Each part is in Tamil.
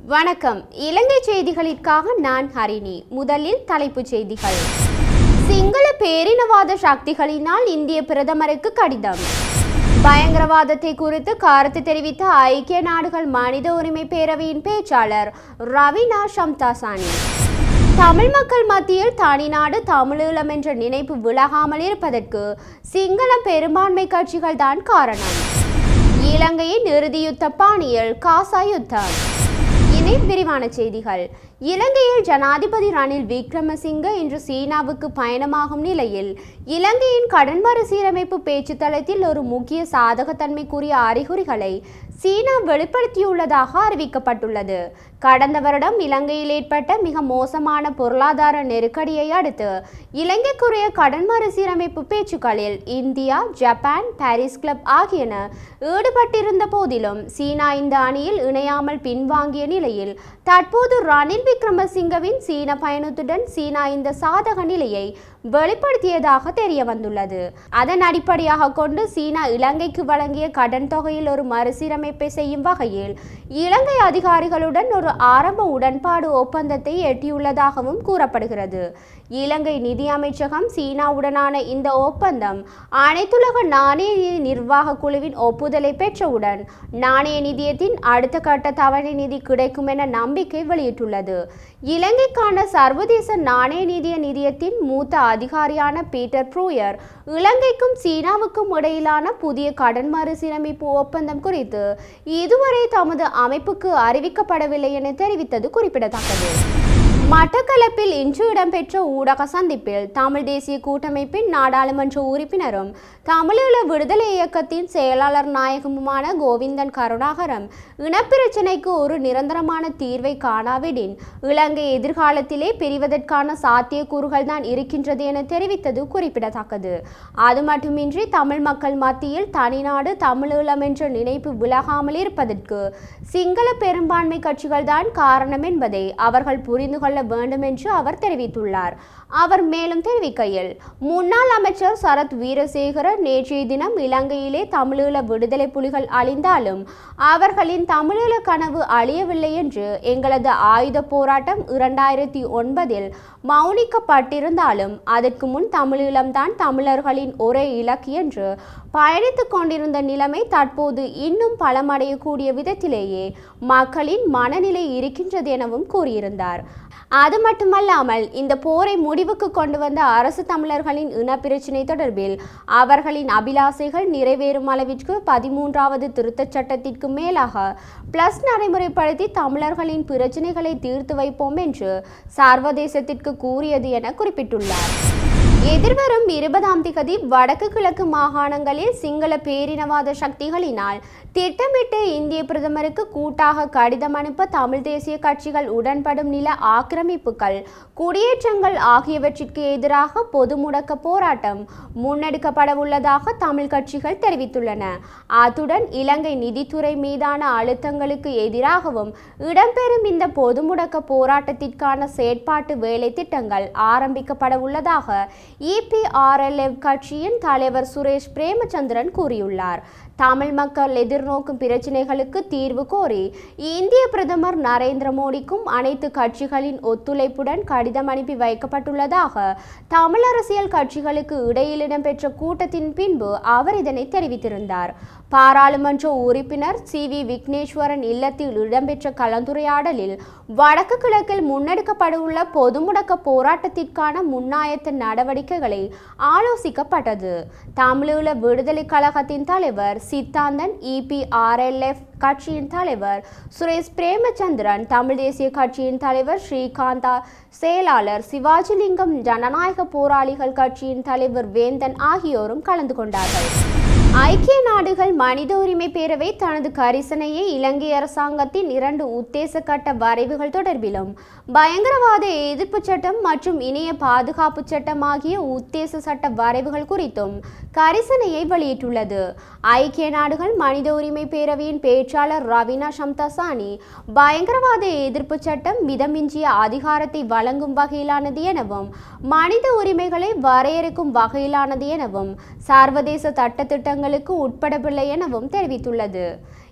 வணக்கம். இலங்கை செய்திகளுக்காக நான் ஹரிணி. முதலில் தலைப்புச் செய்திகள். சிங்கள பேரினவாத சக்திகளினால் இந்திய பிரதமருக்கு கடிதம். பயங்கரவாதத்தை குறித்து கருத்து தெரிவித்த ஐக்கிய நாடுகள் மனித உரிமை பேரவையின் பேச்சாளர் ரவீனா ஷம்தாசானி. தமிழ் மக்கள் மத்தியில் தனிநாடு தமிழீழம் என்ற நினைப்பு விலகாமல் இருப்பதற்கு சிங்கள பெரும்பான்மை கட்சிகள் தான் காரணம். இலங்கையின் இறுதி யுத்த பாணியில் காசா யுத்தம். இனி விரிவான செய்திகள். இலங்கையில் ஜனாதிபதி ரணில் விக்ரமசிங்க இன்று சீனாவுக்கு பயணமாகும் நிலையில் இலங்கையின் கடன் மறுசீரமைப்பு பேச்சுத்தளத்தில் ஒரு முக்கிய சாதகத்தன்மைக்குரிய அறிகுறிகளை சீனா வெளிப்படுத்தியுள்ளதாக அறிவிக்கப்பட்டுள்ளது. கடந்த வருடம் இலங்கையில் ஏற்பட்ட மிக மோசமான பொருளாதார நெருக்கடியை அடுத்து இலங்கைக்குரிய கடன் மறுசீரமைப்பு பேச்சுக்களில் இந்தியா, ஜப்பான், பாரிஸ் கிளப் ஆகியன ஈடுபட்டிருந்த போதிலும் சீனா இந்த அணியில் இணையாமல் பின்வாங்கிய நிலையில் தற்போது ரணில் விக்ரமசிங்கவின் சீன பயணத்துடன் சீனா இந்த சாதக நிலையை வெளிப்படுத்தியதாக தெரிய வந்துள்ளது. அதன் அடிப்படையாக கொண்டு சீனா இலங்கைக்கு வழங்கிய கடன் தொகையில் ஒரு மறுசீரமைப்பை செய்யும் வகையில் இலங்கை அதிகாரிகளுடன் ஒரு ஆரம்ப உடன்பாடு ஒப்பந்தத்தை எட்டியுள்ளதாகவும் கூறப்படுகிறது. இலங்கை நிதி அமைச்சகம் சீனாவுடனான இந்த ஒப்பந்தம் அனைத்துலக நாணய நிதி நிர்வாக குழுவின் ஒப்புதலை பெற்றவுடன் நாணய நிதியத்தின் அடுத்த கட்ட தவணை நிதி கிடைக்கும் என நம்பிக்கை வெளியிட்டுள்ளது. இலங்கைக்கான சர்வதேச நாணய நிதிய நிதியத்தின் மூத்த அதிகாரியான பீட்டர் ப்ரூயர் இலங்கைக்கும் சீனாவுக்கும் இடையிலான புதிய கடன் மறுசீரமைப்பு ஒப்பந்தம் குறித்து இதுவரை தமது அமைப்புக்கு அறிவிக்கப்படவில்லை என தெரிவித்தது குறிப்பிடத்தக்கது. மட்டக்களப்பில் இன்று இடம்பெற்ற ஊடக சந்திப்பில் தமிழ் தேசிய கூட்டமைப்பின் நாடாளுமன்ற உறுப்பினரும் தமிழீழ விடுதலை இயக்கத்தின் செயலாளர் நாயகமுமான கோவிந்தன் கருணாகரம் இனப்பிரச்சினைக்கு ஒரு நிரந்தரமான தீர்வை காணாவிடின் இலங்கை எதிர்காலத்திலே பிரிவதற்கான சாத்தியக்கூறுகள் தான் இருக்கின்றது என தெரிவித்தது குறிப்பிடத்தக்கது. அது மட்டுமின்றி தமிழ் மக்கள் மத்தியில் தனிநாடு தமிழீழம் என்ற நினைப்பு விலகாமல் இருப்பதற்கு சிங்கள பெரும்பான்மை கட்சிகள் தான் காரணம் என்பதை அவர்கள் புரிந்து கொள்ள வேண்டும் என்று அவர் தெரிவித்துள்ளார். அவர் மேலும் தெரிவிக்கையில், முன்னாள் அமைச்சர் சரத் வீரசேகர நேற்றைய தினம் இலங்கையிலே தமிழீழ விடுதலை புலிகள் அழிந்தாலும் அவர்களின் தமிழீழ கனவு அழியவில்லை என்று எங்களது ஆயுத போராட்டம் 2009 மௌனிக்கப்பட்டிருந்தாலும் அதற்கு முன் தமிழீழம்தான் தமிழர்களின் ஒரே இலக்கு என்று பயணித்துக் கொண்டிருந்த நிலைமை தற்போது இன்னும் பலமடையக்கூடிய விதத்திலேயே மக்களின் மனநிலை இருக்கின்றது எனவும் கூறியிருந்தார். அது மட்டுமல்லாமல் இந்த போரை முடிவுக்கு கொண்டு வந்த அரசு தமிழர்களின் இனப்பிரச்சினை தொடர்பில் அவர்களின் அபிலாசைகள் நிறைவேறும் அளவிற்கு 13வது திருத்தச் சட்டத்திற்கு மேலாக பிளஸ் நடைமுறைப்படுத்தி தமிழர்களின் பிரச்சினைகளை தீர்த்து வைப்போம் என்று சர்வதேசத்திற்கு கூறியது என குறிப்பிட்டுள்ளார். எதிர்வரும் 20ஆம் தேதி வடக்கு கிழக்கு மாகாணங்களில் சிங்கள பேரினவாத சக்திகளினால் திட்டமிட்டு இந்திய பிரதமருக்கு கூட்டாக கடிதம் அனுப்ப தமிழ் தேசிய கட்சிகள் உடன்படும் நில ஆக்கிரமிப்புகள், குடியேற்றங்கள் ஆகியவற்றிற்கு எதிராக பொது முடக்க போராட்டம் முன்னெடுக்கப்பட உள்ளதாக தமிழ் கட்சிகள் தெரிவித்துள்ளன. அத்துடன் இலங்கை நிதித்துறை மீதான அழுத்தங்களுக்கு எதிராகவும் இடம்பெறும் இந்த பொது முடக்க போராட்டத்திற்கான செயற்பாட்டு வேலை திட்டங்கள் ஆரம்பிக்கப்பட உள்ளதாக EPRLF கட்சியின் தலைவர் சுரேஷ் பிரேமச்சந்திரன் கூறியுள்ளார். தமிழ் மக்கள் எதிர்நோக்கும் பிரச்சினைகளுக்கு தீர்வு கோரி இந்திய பிரதமர் நரேந்திர மோடிக்கும் அனைத்து கட்சிகளின் ஒத்துழைப்புடன் கடிதம் அனுப்பி வைக்கப்பட்டுள்ளதாக தமிழ் அரசியல் கட்சிகளுக்கு இடையில் இடம்பெற்ற கூட்டத்தின் பின்பு அவர் இதனை தெரிவித்திருந்தார். பாராளுமன்ற உறுப்பினர் CV விக்னேஸ்வரன் இல்லத்தில் இடம்பெற்ற கலந்துரையாடலில் வடக்கு கிழக்கில் முன்னெடுக்கப்படவுள்ள பொது முடக்க போராட்டத்திற்கான முன்னாயத்த நடவடிக்கைகளை ஆலோசிக்கப்பட்டது. தமிழீழ விடுதலை கழகத்தின் தலைவர் சித்தாந்தன், EPRLF கட்சியின் தலைவர் சுரேஷ் பிரேமச்சந்திரன், தமிழ் தேசிய கட்சியின் தலைவர் ஸ்ரீகாந்தா, செயலாளர் சிவாஜிலிங்கம், ஜனநாயக போராளிகள் கட்சியின் தலைவர் வேந்தன் ஆகியோரும் கலந்து கொண்டார்கள். ஐக்கிய நாடுகள் மனித உரிமை பேரவை தனது கரிசனையை இலங்கை அரசாங்கத்தின் 2 உத்தேச கட்ட வரைவுகள் தொடர்பிலும் பயங்கரவாத எதிர்ப்பு சட்டம் மற்றும் இணைய பாதுகாப்பு சட்டம் ஆகிய உத்தேச சட்ட வரைவுகள் குறித்தும் கரிசனையை வெளியிட்டுள்ளது. ஐக்கிய நாடுகள் மனித உரிமை பேரவையின் பேச்சாளர் ரவீனா ஷம்தசானி, பயங்கரவாத எதிர்ப்பு சட்டம் மிதமிஞ்சிய அதிகாரத்தை வழங்கும் வகையிலானது எனவும் மனித உரிமைகளை வரையறுக்கும் வகையிலானது எனவும் சர்வதேச சட்டத்திட்டங்களுக்கு உட்படவில்லை எனவும் தெரிவித்துள்ளது.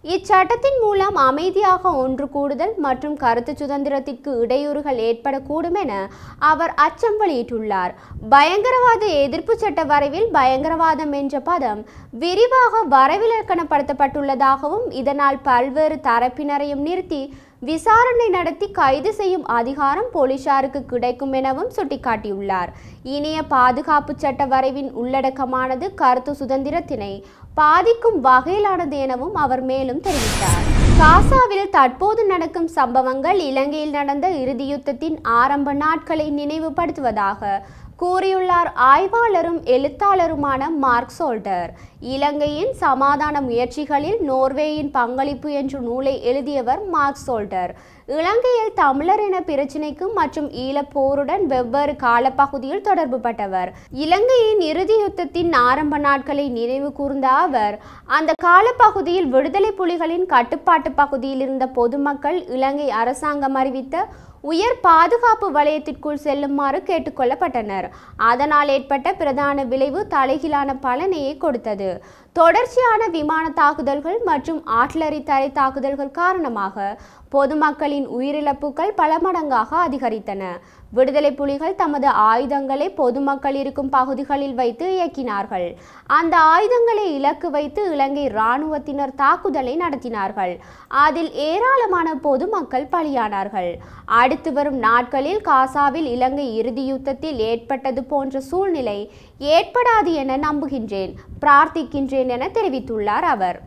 இச்சட்டத்தின் மூலம் அமைதியாக ஒன்று கூடுதல் மற்றும் கருத்து சுதந்திரத்திற்கு இடையூறுகள் ஏற்படக்கூடும் என அவர் அச்சம் வெளியிட்டுள்ளார். பயங்கரவாத எதிர்ப்பு சட்ட வரைவில் பயங்கரவாதம் என்ற பதம் விரிவாக வரைவிலக்கணப்படுத்தப்பட்டுள்ளதாகவும் இதனால் பல்வேறு தரப்பினரையும் நிறுத்தி விசாரணை நடத்தி கைது செய்யும் அதிகாரம் போலீசாருக்கு கிடைக்கும் எனவும் சுட்டிக்காட்டியுள்ளார். இணைய பாதுகாப்பு சட்ட வரைவின் உள்ளடக்கமானது கருத்து சுதந்திரத்தினை பாதிக்கும் வகையிலானது எனவும் அவர் மேலும் தெரிவித்தார். காசாவில் தற்போது நடக்கும் சம்பவங்கள் இலங்கையில் நடந்த இறுதி யுத்தத்தின் ஆரம்ப நாட்களை நினைவுபடுத்துவதாக கூறியுள்ளார் ஆய்வாளரும் எழுத்தாளருமான மார்க் சோல்டர். இலங்கையின் சமாதான முயற்சிகளில் நோர்வேயின் பங்களிப்பு என்ற நூலை எழுதியவர் மார்க் சோல்டர். இலங்கையில் தமிழர் இன பிரச்சினைக்கு மற்றும் ஈழப் போருடன் வெவ்வேறு காலப்பகுதியில் தொடர்பு பட்டவர். இலங்கையின் இறுதி யுத்தத்தின் ஆரம்ப நாட்களை நினைவு கூர்ந்த அவர் அந்த காலப்பகுதியில் விடுதலை புலிகளின் கட்டுப்பாட்டு பகுதியில் இருந்த பொதுமக்கள் இலங்கை அரசாங்கம் அறிவித்த உயர் பாதுகாப்பு வலயத்திற்குள் செல்லுமாறு கேட்டுக்கொள்ளப்பட்டனர். அதனால் ஏற்பட்ட பிரதான விளைவு தலைகீழான பலனையே கொடுத்தது. தொடர்ச்சியான விமான தாக்குதல்கள் மற்றும் ஆட்லரி தரை தாக்குதல்கள் காரணமாக பொதுமக்களின் உயிரிழப்புகள் பல மடங்காக அதிகரித்தன. விடுதலை புலிகள் தமது ஆயுதங்களை பொதுமக்கள் இருக்கும் பகுதிகளில் வைத்து இயக்கினார்கள். அந்த ஆயுதங்களை இலக்கு வைத்து இலங்கை இராணுவத்தினர் தாக்குதலை நடத்தினார்கள். அதில் ஏராளமான பொதுமக்கள் பலியானார்கள். அடுத்து வரும் நாட்களில் காசாவில் இலங்கை இறுதி யுத்தத்தில் ஏற்பட்டது போன்ற சூழ்நிலை ஏற்படாது என நம்புகின்றேன், பிரார்த்திக்கின்றேன் என தெரிவித்துள்ளார் அவர்.